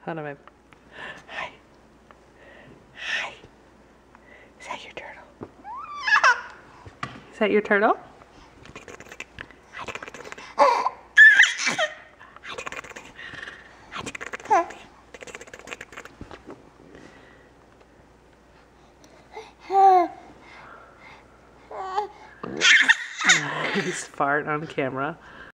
Hold on, babe. Hi. Hi. Is that your turtle? Is that your turtle? He's farting on camera.